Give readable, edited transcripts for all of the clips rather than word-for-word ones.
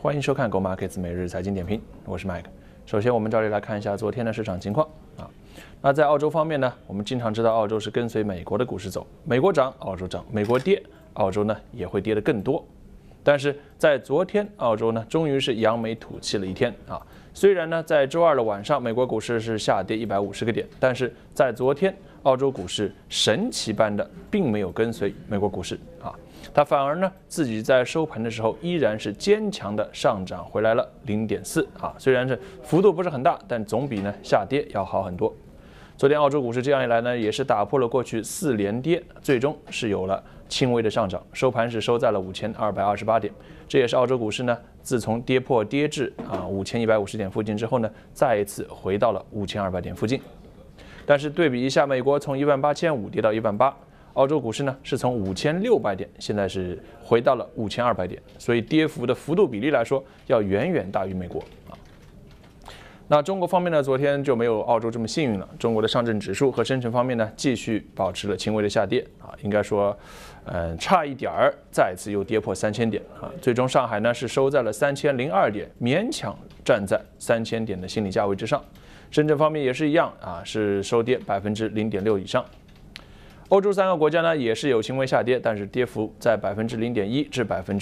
欢迎收看 Go Markets 每日财经点评，我是 Mike。首先，我们照例来看一下昨天的市场情况啊。那在澳洲方面呢，我们经常知道澳洲是跟随美国的股市走，美国涨，澳洲涨；美国跌，澳洲呢也会跌得更多。但是在昨天，澳洲呢终于是扬眉吐气了一天啊。虽然呢在周二的晚上，美国股市是下跌150个点，但是在昨天，澳洲股市神奇般的并没有跟随美国股市啊。它反而呢，自己在收盘的时候依然是坚强的上涨回来了0.4啊，虽然是幅度不是很大，但总比呢下跌要好很多。昨天澳洲股市这样一来呢，也是打破了过去4连跌，最终是有了轻微的上涨，收盘是收在了5228点。这也是澳洲股市呢，自从跌破跌至5150点附近之后呢，再一次回到了5200点附近。但是对比一下，美国从18500跌到18000。澳洲股市呢是从5600点，现在是回到了5200点，所以跌幅的幅度比例来说，要远远大于美国啊。那中国方面呢，昨天就没有澳洲这么幸运了。中国的上证指数和深成方面呢，继续保持了轻微的下跌啊，应该说，差一点儿再次又跌破3000点啊。最终上海呢是收在了3002点，勉强站在3000点的心理价位之上。深圳方面也是一样啊，是收跌0.6%以上。欧洲3个国家呢也是有轻微下跌，但是跌幅在0.1%至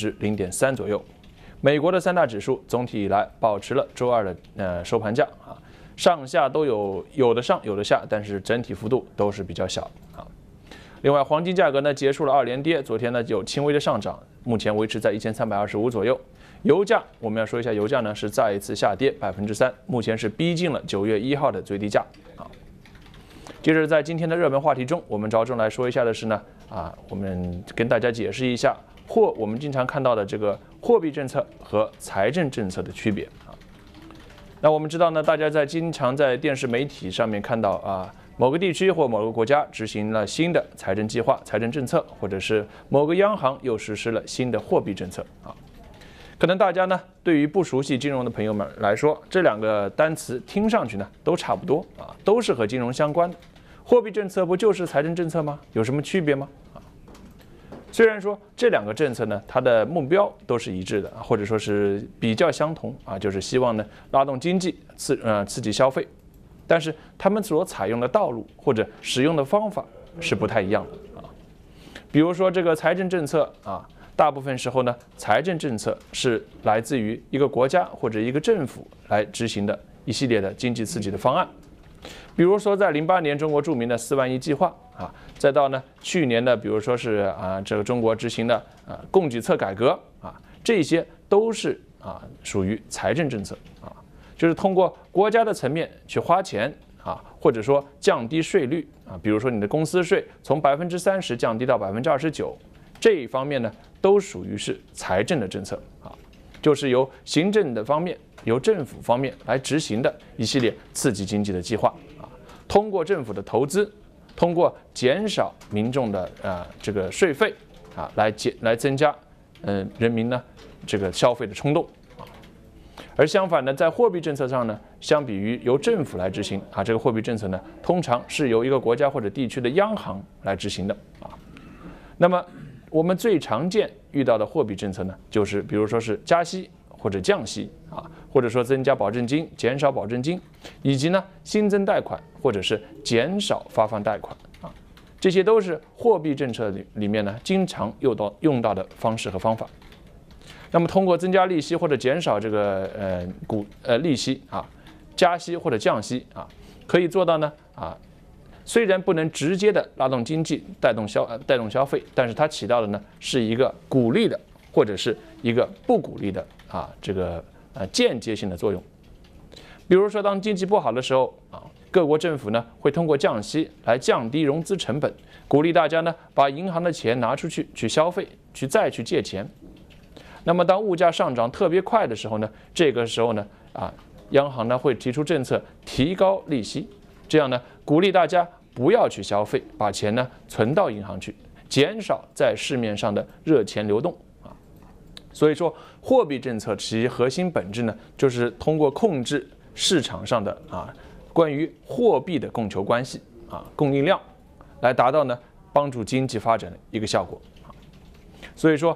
0.3%左右。美国的3大指数总体以来保持了周二的收盘价啊，上下都有的上有的下，但是整体幅度都是比较小啊。另外，黄金价格呢结束了2连跌，昨天呢有轻微的上涨，目前维持在1325左右。油价我们要说一下，油价呢是再一次下跌3%，目前是逼近了9月1号的最低价啊。接着，在今天的热门话题中，我们着重来说一下的是呢，我们跟大家解释一下我们经常看到的这个货币政策和财政政策的区别啊。那我们知道呢，大家经常在电视媒体上面看到某个地区或某个国家执行了新的财政计划、财政政策，或者是某个央行又实施了新的货币政策啊。可能大家呢，对于不熟悉金融的朋友们来说，这2个单词听上去呢都差不多啊，都是和金融相关的。货币政策不就是财政政策吗？有什么区别吗？虽然说这2个政策呢，它的目标都是一致的，或者说是比较相同啊，就是希望呢拉动经济，刺激消费，但是他们所采用的道路或者使用的方法是不太一样的啊。比如说这个财政政策啊，大部分时候呢，财政政策是来自于一个国家或者一个政府来执行的一系列的经济刺激的方案。比如说，在08年中国著名的4万亿计划啊，再到呢去年的，比如说是这个中国执行的供给侧改革啊，这些都是属于财政政策啊，就是通过国家的层面去花钱啊，或者说降低税率啊，比如说你的公司税从30%降低到29%，这一方面呢都属于是财政的政策啊，就是由行政的方面。由政府方面来执行的一系列刺激经济的计划啊，通过政府的投资，通过减少民众的这个税费啊，来增加人民呢这个消费的冲动啊。而相反呢，在货币政策上呢，相比于由政府来执行这个货币政策呢，通常是由一个国家或者地区的央行来执行的啊。那么我们最常见遇到的货币政策呢，就是比如说是加息或者降息啊。或者说增加保证金、减少保证金，以及呢新增贷款或者是减少发放贷款啊，这些都是货币政策里面呢经常用到的方式和方法。那么通过增加利息或者减少这个利息啊，加息或者降息啊，可以做到呢虽然不能直接的拉动经济、带动消费，但是它起到的呢是一个鼓励的或者是一个不鼓励的这个。间接性的作用，比如说，当经济不好的时候各国政府呢会通过降息来降低融资成本，鼓励大家呢把银行的钱拿出去消费，再去借钱。那么，当物价上涨特别快的时候呢，这个时候呢央行呢会提出政策提高利息，这样呢鼓励大家不要去消费，把钱呢存到银行去，减少在市面上的热钱流动。所以说，货币政策其核心本质呢，就是通过控制市场上的关于货币的供求关系供应量，来达到呢帮助经济发展的一个效果。所以说，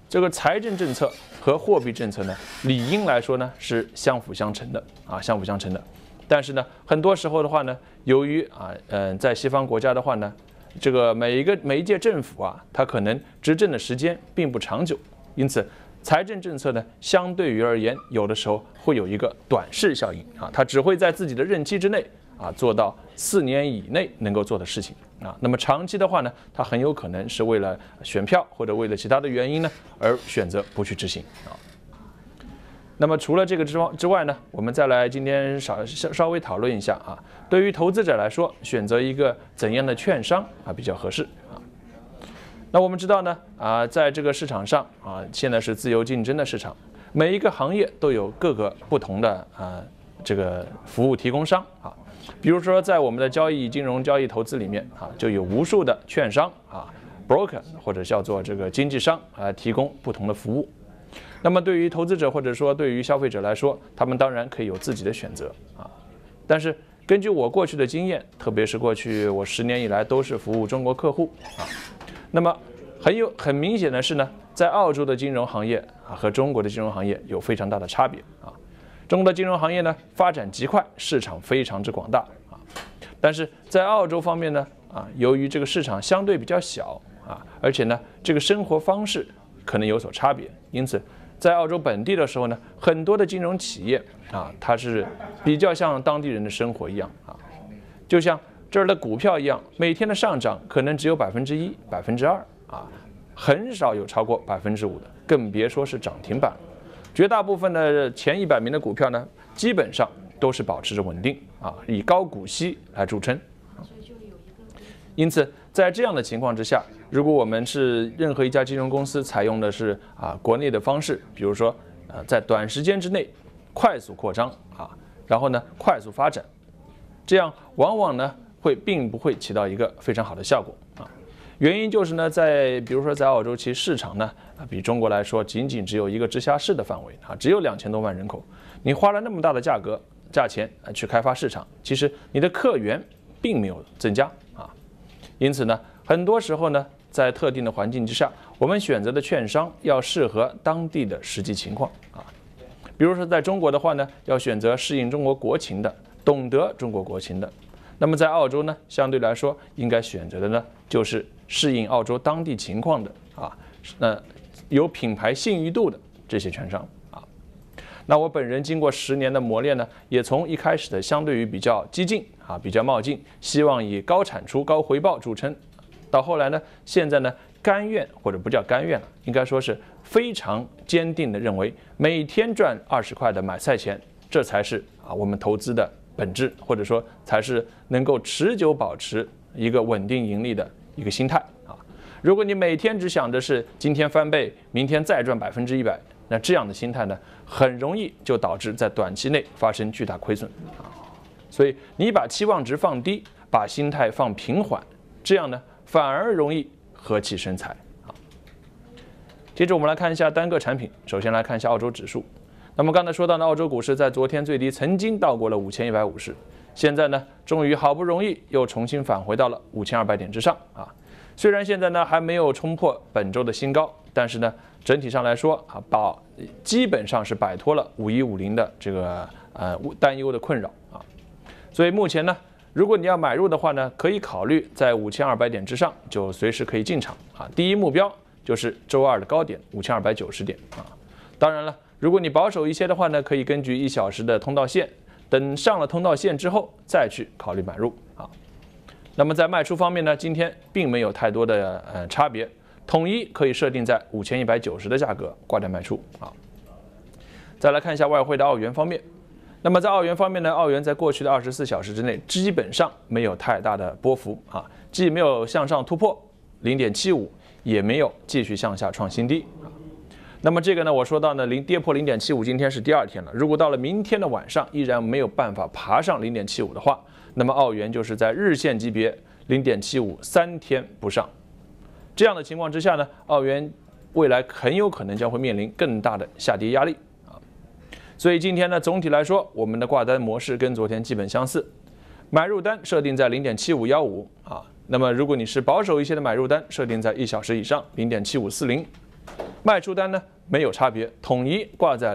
这个财政政策和货币政策呢，理应来说呢是相辅相成的相辅相成的。但是呢，很多时候的话呢，由于在西方国家的话呢，这个每一届政府它可能执政的时间并不长久，因此财政政策呢，相对于而言，有的时候会有一个短视效应它只会在自己的任期之内做到4年以内能够做的事情那么长期的话呢，它很有可能是为了选票或者为了其他的原因呢而选择不去执行那么除了这个之外呢，我们再来今天稍微讨论一下对于投资者来说，选择一个怎样的券商比较合适那我们知道呢在这个市场上现在是自由竞争的市场，每一个行业都有各个不同的这个服务提供商比如说在我们的金融交易投资里面就有无数的券商broker 或者叫做这个经纪商提供不同的服务。那么对于投资者或者说对于消费者来说，他们当然可以有自己的选择但是根据我过去的经验，特别是过去我10年以来都是服务中国客户那么很明显的是呢，在澳洲的金融行业和中国的金融行业有非常大的差别中国的金融行业呢发展极快，市场非常之广大但是在澳洲方面呢由于这个市场相对比较小而且呢这个生活方式可能有所差别，因此在澳洲本地的时候呢，很多的金融企业它是比较像当地人的生活一样就像这儿的股票一样，每天的上涨可能只有1%、2%很少有超过5%的，更别说是涨停板。绝大部分的前100名的股票呢，基本上都是保持着稳定以高股息来著称。因此，在这样的情况之下，如果我们是任何一家金融公司采用的是国内的方式，比如说在短时间之内快速扩张然后呢快速发展，这样往往呢并不会起到一个非常好的效果原因就是呢，比如说在澳洲，其实市场呢比中国来说仅仅只有一个直辖市的范围只有2000多万人口，你花了那么大的价钱去开发市场，其实你的客源并没有增加因此呢，很多时候呢，在特定的环境之下，我们选择的券商要适合当地的实际情况比如说在中国的话呢，要选择适应中国国情的，懂得中国国情的。那么在澳洲呢，相对来说应该选择的呢，就是适应澳洲当地情况的那有品牌信誉度的这些券商那我本人经过10年的磨练呢，也从一开始的相对于比较激进比较冒进，希望以高产出、高回报著称，到后来呢，现在呢甘愿或者不叫甘愿了，应该说是非常坚定的认为，每天赚20块的买菜钱，这才是我们投资的本质，或者说才是能够持久保持一个稳定盈利的一个心态如果你每天只想着是今天翻倍，明天再赚100%，那这样的心态呢，很容易就导致在短期内发生巨大亏损所以你把期望值放低，把心态放平缓，这样呢反而容易和气生财接着我们来看一下单个产品，首先来看一下澳洲指数。那么刚才说到的澳洲股市在昨天最低曾经到过了5150，现在呢终于好不容易又重新返回到了5200点之上虽然现在呢还没有冲破本周的新高，但是呢整体上来说基本上是摆脱了5150的这个担忧的困扰所以目前呢，如果你要买入的话呢，可以考虑在5200点之上就随时可以进场第一目标就是周二的高点5290点当然了，如果你保守一些的话呢，可以根据1小时的通道线，等上了通道线之后再去考虑买入那么在卖出方面呢，今天并没有太多的差别，统一可以设定在5190的价格挂点卖出再来看一下外汇的澳元方面。那么在澳元方面呢，澳元在过去的24小时之内基本上没有太大的波幅既没有向上突破0.75，也没有继续向下创新低那么这个呢，我说到呢，跌破0.75，今天是第2天了。如果到了明天的晚上依然没有办法爬上0.75的话，那么澳元就是在日线级别0.75 3天不上。这样的情况之下呢，澳元未来很有可能将会面临更大的下跌压力所以今天呢，总体来说，我们的挂单模式跟昨天基本相似，买入单设定在0.7515那么如果你是保守一些的买入单，设定在1小时以上0.7540 卖出单呢没有差别，统一挂在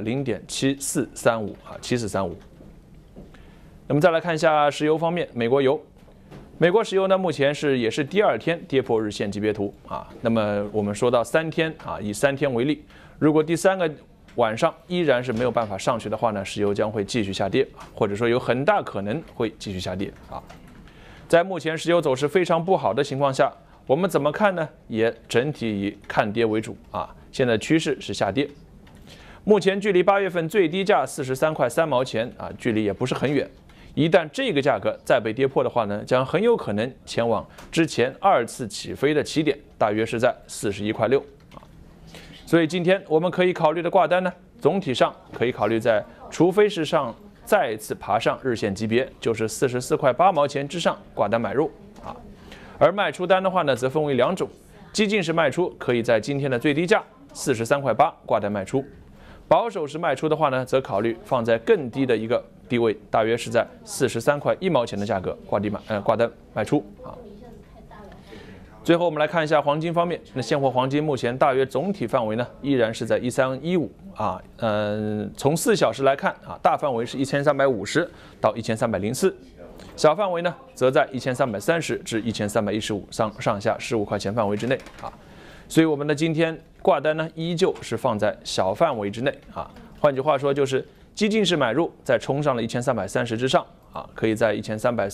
0.7435啊，7435。那么再来看一下石油方面，美国油。美国石油呢，目前也是第2天跌破日线级别图啊。那么我们说到3天啊，以3天为例，如果第3个晚上依然是没有办法上去的话呢，石油将会继续下跌，或者说有很大可能会继续下跌啊。在目前石油走势非常不好的情况下，我们怎么看呢？也整体以看跌为主啊。现在趋势是下跌，目前距离8月份最低价43块3毛钱啊，距离也不是很远。一旦这个价格再被跌破的话呢，将很有可能前往之前2次起飞的起点，大约是在41块6啊。所以今天我们可以考虑的挂单呢，总体上可以考虑在，除非是再次爬上日线级别，就是44块8毛钱之上挂单买入啊。而卖出单的话呢，则分为2种，激进式卖出可以在今天的最低价43块8挂单卖出，保守式卖出的话呢，则考虑放在更低的一个低位，大约是在43块1毛钱的价格挂单卖出啊。最后我们来看一下黄金方面，那现货黄金目前大约总体范围呢依然是在1315啊，从4小时来看啊，大范围是1350到1304，小范围呢则在1330至1315上下15块钱范围之内啊。所以我们的今天挂单呢，依旧是放在小范围之内啊。换句话说，就是激进式买入，在冲上了1330之上啊，可以在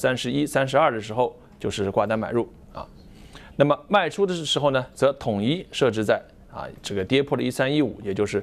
1331、32的时候就是挂单买入啊。那么卖出的时候呢，则统一设置在这个跌破了1315，也就是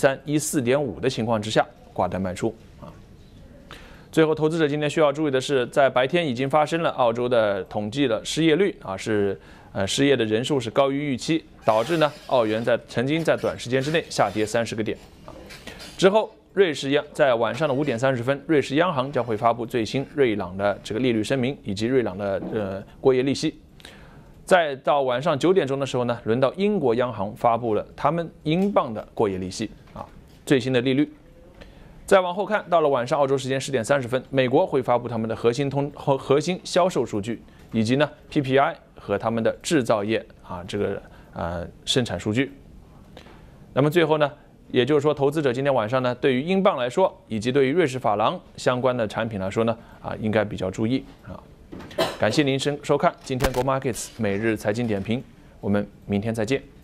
1314.5的情况之下挂单卖出啊。最后，投资者今天需要注意的是，在白天已经发生了澳洲的统计了失业率啊，失业的人数是高于预期，导致呢澳元曾经在短时间之内下跌30个点啊。之后，在晚上的5点30分，瑞士央行将会发布最新瑞朗的这个利率声明以及瑞朗的过夜利息。再到晚上9点钟的时候呢，轮到英国央行发布了他们英镑的过夜利息啊，最新的利率。再往后看，到了晚上澳洲时间10点30分，美国会发布他们的核心销售数据，以及呢 PPI 和他们的制造业生产数据。那么最后呢，也就是说，投资者今天晚上呢，对于英镑来说，以及对于瑞士法郎相关的产品来说呢，应该比较注意啊。感谢您收看今天 Go Markets 每日财经点评，我们明天再见。